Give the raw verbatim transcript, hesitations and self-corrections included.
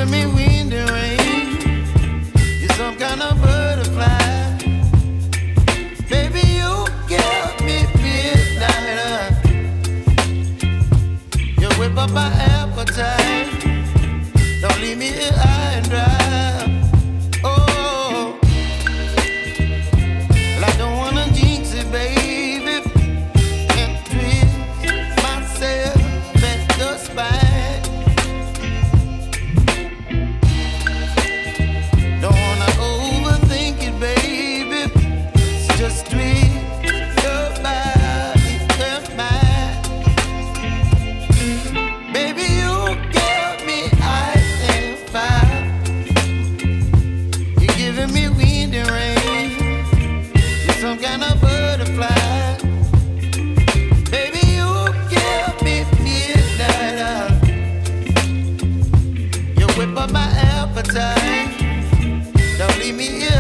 giving me wind and rain. You're some kind of butterfly. Baby, you give me midnight. You whip up my appetite. Don't leave me here high and dry. Oh, well, I don't wanna jinx it, baby, and twist myself at the spine. Don't wanna overthink it, baby. It's just twist your body and mine. Baby, you give me ice and fire. You're giving me wind and rain. You're some kind of butterfly. Baby, you give me midnight. You whip up my appetite. Don't leave me here